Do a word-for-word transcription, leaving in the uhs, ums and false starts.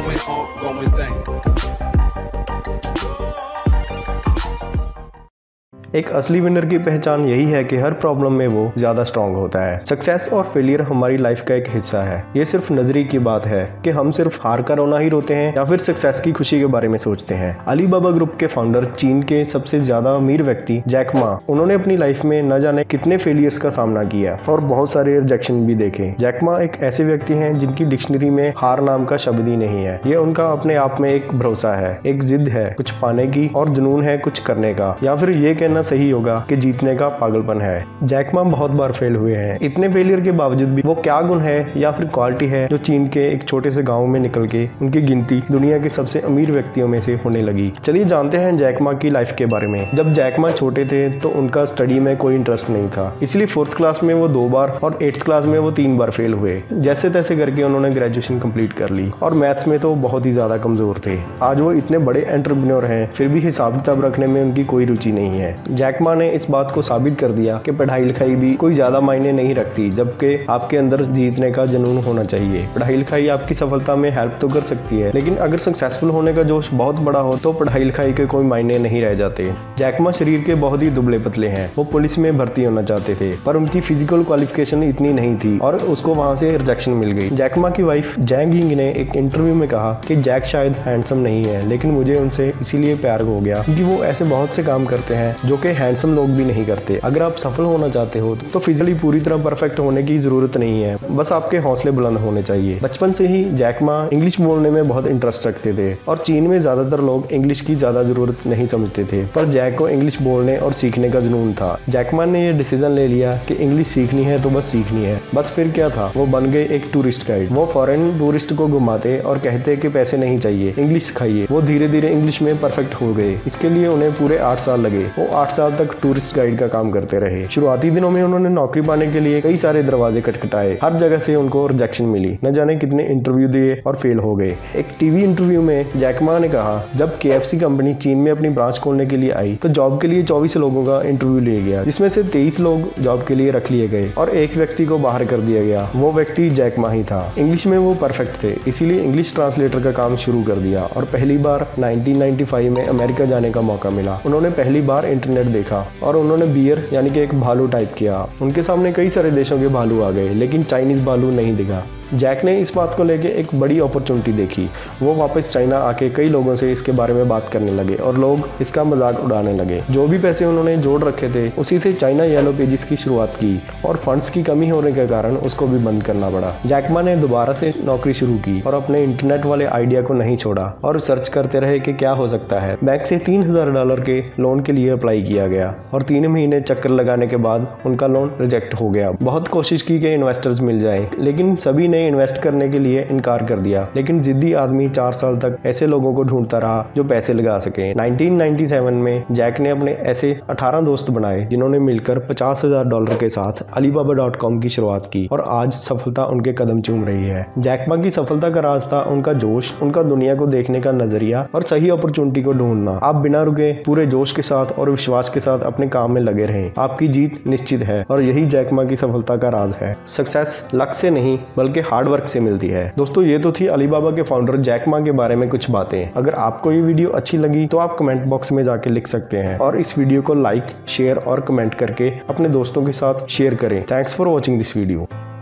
going on, going thing. एक असली winner की पहचान यही है कि हर प्रॉब्लम में वो ज्यादा स्ट्रांग होता है। सक्सेस और फेलियर हमारी लाइफ का एक हिस्सा है। ये सिर्फ नजरिए की बात है कि हम सिर्फ हार का रोना ही रोते हैं या फिर सक्सेस की खुशी के बारे में सोचते हैं। अलीबाबा ग्रुप के फाउंडर, चीन के सबसे ज्यादा अमीर व्यक्ति जैक मा, उन्होंने अपनी लाइफ में न जाने कितने फेलियर्स का सामना किया और बहुत सारे रिजेक्शन भी देखे। जैक मा एक ऐसे व्यक्ति हैं जिनकी डिक्शनरी में हार नाम का शब्द ही नहीं है। ये उनका अपने आप में एक भरोसा है, एक जिद है कुछ पाने की और जुनून है कुछ करने का, या फिर ये कहना सही होगा कि जीतने का पागलपन है। जैक मा बहुत बार फेल हुए हैं। इतने फेलियर के बावजूद भी वो क्या गुण है या फिर क्वालिटी है जो चीन के एक छोटे से गांव में निकल के उनकी गिनती दुनिया के सबसे अमीर व्यक्तियों में से होने लगी। चलिए जानते हैं जैक मा की लाइफ के बारे में। जब जैक मा छोटे थे तो उनका स्टडी में कोई इंटरेस्ट नहीं था, इसलिए फोर्थ क्लास में वो दो बार और एट्थ क्लास में वो तीन बार फेल हुए। जैसे तैसे करके उन्होंने ग्रेजुएशन कंप्लीट कर ली और मैथ्स में तो बहुत ही ज्यादा कमजोर थे। आज वो इतने बड़े एंटरप्रेन्योर हैं, फिर भी हिसाब किताब रखने में उनकी कोई रुचि नहीं है। जैक मा ने इस बात को साबित कर दिया कि पढ़ाई लिखाई भी कोई ज्यादा मायने नहीं रखती, जबकि आपके अंदर जीतने का जुनून होना चाहिए। पढ़ाई लिखाई आपकी सफलता में हेल्प तो कर सकती है, लेकिन अगर सक्सेसफुल होने का जोश बहुत बड़ा हो तो पढ़ाई लिखाई के कोई मायने नहीं रह जाते। जैक मा शरीर के बहुत ही दुबले पतले हैं। वो पुलिस में भर्ती होना चाहते थे पर उनकी फिजिकल क्वालिफिकेशन इतनी नहीं थी और उसको वहां से रिजेक्शन मिल गई। जैक मा की वाइफ जैंग यिंग ने एक इंटरव्यू में कहा कि जैक शायद हैंडसम नहीं है, लेकिन मुझे उनसे इसीलिए प्यार हो गया क्योंकि वो ऐसे बहुत से काम करते हैं जो कि हैंडसम लोग भी नहीं करते। अगर आप सफल होना चाहते हो तो फिजिकली पूरी तरह परफेक्ट होने की जरूरत नहीं है, बस आपके हौसले बुलंद होने चाहिए। बचपन से ही जैक मा इंग्लिश बोलने में बहुत इंटरेस्ट रखते थे और चीन में ज्यादातर लोग इंग्लिश की ज्यादा जरूरत नहीं समझते थे, पर जैक को इंग्लिश बोलने और सीखने का जुनून था। जैक मा ने यह डिसीजन ले लिया कि इंग्लिश सीखनी है तो बस सीखनी है। बस फिर क्या था, वो बन गए एक टूरिस्ट गाइड। वो फॉरेन टूरिस्ट को घुमाते और कहते कि पैसे नहीं चाहिए, इंग्लिश सिखाइए। वो धीरे धीरे इंग्लिश में परफेक्ट हो गए। इसके लिए उन्हें पूरे आठ साल लगे। वो आठ साल तक टूरिस्ट गाइड का काम करते रहे। शुरुआती दिनों में उन्होंने नौकरी पाने के लिए कई सारे दरवाजे खटखटाए, हर जगह से उनको रिजेक्शन मिली। न जाने कितने इंटरव्यू दिए और फेल हो गए। एक टीवी इंटरव्यू में जैक मा ने कहा, जब के एफ सी कंपनी चीन में अपनी ब्रांच खोलने के लिए आई तो जॉब के लिए चौबीस लोगों का इंटरव्यू लिया गया, जिसमें से तेईस लोग जॉब के लिए रख लिए गए और एक व्यक्ति को बाहर कर दिया गया। वो व्यक्ति जैक मा ही था। इंग्लिश में वो परफेक्ट थे, इसीलिए इंग्लिश ट्रांसलेटर का काम शुरू कर दिया और पहली बार नाइनटीन नाइंटी फाइव में अमेरिका जाने का मौका मिला। उन्होंने पहली बार इंटरनेट देखा और उन्होंने बियर यानी कि एक भालू टाइप किया। उनके सामने कई सारे देशों के भालू आ गए, लेकिन चाइनीज भालू नहीं दिखा। जैक ने इस बात को लेके एक बड़ी अपॉर्चुनिटी देखी। वो वापस चाइना आके कई लोगों से इसके बारे में बात करने लगे और लोग इसका मजाक उड़ाने लगे। जो भी पैसे उन्होंने जोड़ रखे थे उसी से चाइना येलो पेजेस की शुरुआत की और फंड्स की कमी होने के कारण उसको भी बंद करना पड़ा। जैक मा ने दोबारा से नौकरी शुरू की और अपने इंटरनेट वाले आइडिया को नहीं छोड़ा और सर्च करते रहे कि क्या हो सकता है। बैंक से तीन हजार डॉलर के लोन के लिए अप्लाई किया गया और तीन महीने चक्कर लगाने के बाद उनका लोन रिजेक्ट हो गया। बहुत कोशिश की कि इन्वेस्टर्स मिल जाए, लेकिन सभी ने इन्वेस्ट करने के लिए इनकार कर दिया। लेकिन जिद्दी आदमी चार साल तक ऐसे लोगों को ढूंढता रहा जो पैसे लगा सके। नाइनटीन नाइंटी सेवन में जैक ने अपने ऐसे अठारह दोस्त बनाए जिन्होंने मिलकर पचास हजार डॉलर के साथ अलीबाबा डॉट कॉम की शुरुआत की और आज सफलता उनके कदम चूम रही है। जैक मा की सफलता का राज था उनका जोश, उनका दुनिया को देखने का नजरिया और सही अपॉर्चुनिटी को ढूंढना। आप बिना रुके पूरे जोश के साथ और विश्वास के साथ अपने काम में लगे रहें, आपकी जीत निश्चित है और यही जैक मा की सफलता का राज है। सक्सेस लक से नहीं बल्कि हार्ड वर्क से मिलती है। दोस्तों, ये तो थी अलीबाबा के फाउंडर जैक मा के बारे में कुछ बातें। अगर आपको ये वीडियो अच्छी लगी तो आप कमेंट बॉक्स में जाके लिख सकते हैं और इस वीडियो को लाइक, शेयर और कमेंट करके अपने दोस्तों के साथ शेयर करें। Thanks for watching this video.